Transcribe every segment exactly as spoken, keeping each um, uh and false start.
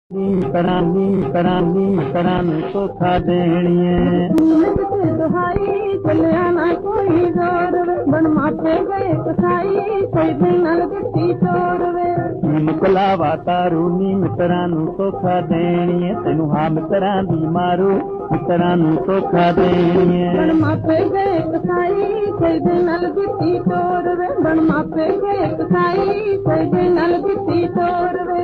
करानी करानी करानी तो खा देनिए दुहाई चलिया ना कोई जोर बन मापे गए कसाई कोई दिन गट्टी चोर वे मुकलावा तारू नी मित्रा नू तो खा देनिए तेनू हा मित्रा दी मारू मित्रा नू तो खा देनिए बन मापे गए कसाई कोई दिन गट्टी चोर वे बन मापे गए कसाई कोई दिन गट्टी चोर वे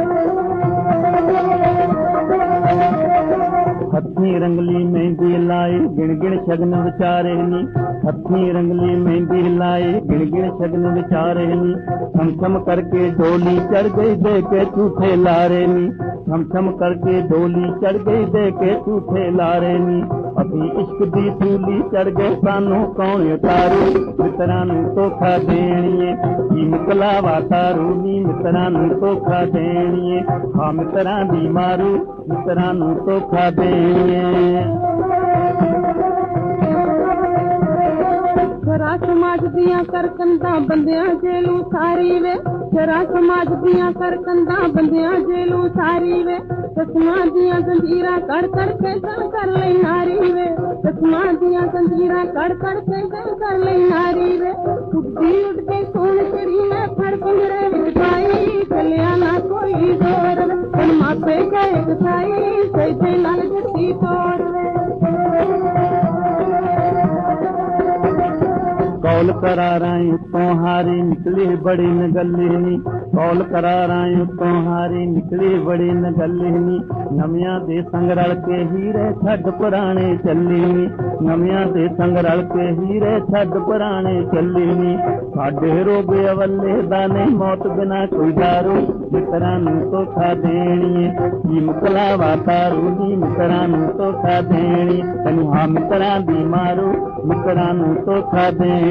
हथी रंगली मेहंदी लाई गिण गिण शगन विचारे नी हथी रंगली मेहंदी लाई गिण गिण शगन विचारे नी छम छम करके डोली चढ़ गई दे के झूठे लारे नी छम छम करके डोली चढ़ गई दे के झूठे लारे नी अभी इश्क दी सूली चढ़ गए सानू कौन उतारू मित्रा नू धोखा देनिए जी मुकलावा तारू नी मित्रा नू धोखा देनिए हाँ मित्रा दी मारू मित्रा नू धोखा देनिए शरा समाज दिया कर कंधा बंदियां जेलू सारी वे शरा समाज दिया कर कंधा बंदियां जेलू सारी वे चश्मा दिया जंजीरा कड़ कड़ के गल कर ले नारी वे चश्मा दिया जंजीरा कड़ कड़ के गल कर ले नारी वे उठती उठ के सोन चिड़ी में फड़ पिंजरे विच पाई चलिया ना कोई जोर वे मापे गए कसाई सही लाल गट्टी तोड़ वे कौल करा राई उत्तों हारी निकली बड़ी नगलिनी कौल करा राई उत्तों हारी निकली बड़ी नगलिनी नमिया दे संग रल के हीरे छड्ड पुराने चलीनी नमिया दे संग रल के हीरे छड्ड पुराने चलीनी साडे रोगे अवले दाने मौत बिना कोई दारू मित्रा नू धोखा देनिए जी मुकलावा तारू नी मित्रा नू धोखा देनी तैनू हाँ मित्रा दी मारू मित्रा नू धोखा देनी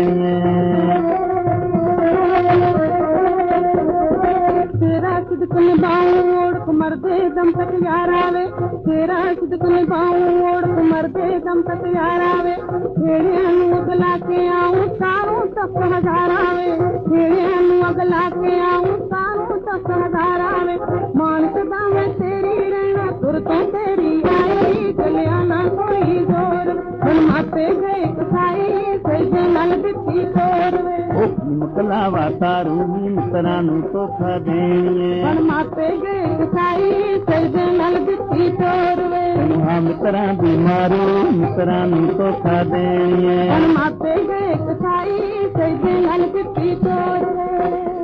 तेरा सिद्क निभाऊं ओढ़ मरदे दम तक यार आवे तेरा सिद्क निभाऊं ओढ़ मरदे दम तक यार आवे भेड़िया नू अगला के आऊं सारों तक हजार आवे भेड़िया नू अगला के आऊं सारों तक हजार आवे मान सदा मैं तेरी रहना तुर तो तेरी आई चलिया ना कोई जोर मन मापे गए कसाई सही नल बिट्टी तोड़ वे मुकलावा तारू नी मित्रा नू धोखा देनिए मन मापे गए कसाई सही नल बिट्टी तोड़ वे हाँ मित्रा दी मारू मित्रा नू धोखा देनिए मन मापे गए कसाई सही नल बिट्टी तोड़ वे।